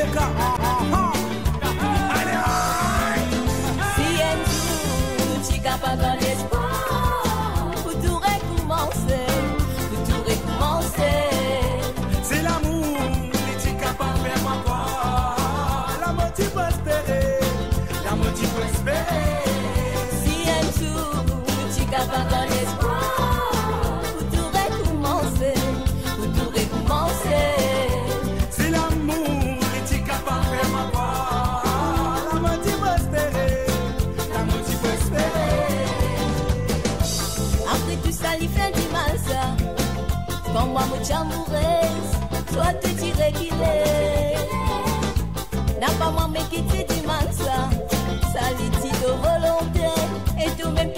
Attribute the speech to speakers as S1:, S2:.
S1: Si un jour tu es capable d'espoir, pour tout recommencer, pour tout recommencer.
S2: C'est l'amour qui est capable de faire ma voix. L'amour tu peux espérer, l'amour tu peux espérer.
S1: Si un jour tu es capable d'espoir, pour tout recommencer, pour tout recommencer.
S2: C'est l'amour qui est capable de faire ma voix. L'amour tu peux espérer, l'amour tu peux espérer.
S1: Après tout ça, il fait du mal ça. Quand moi, mon amoureuse, toi te dirais qu'il est. N'a pas moi, mais qui te dit mal ça. Ça lui dit de volonté. Et tout même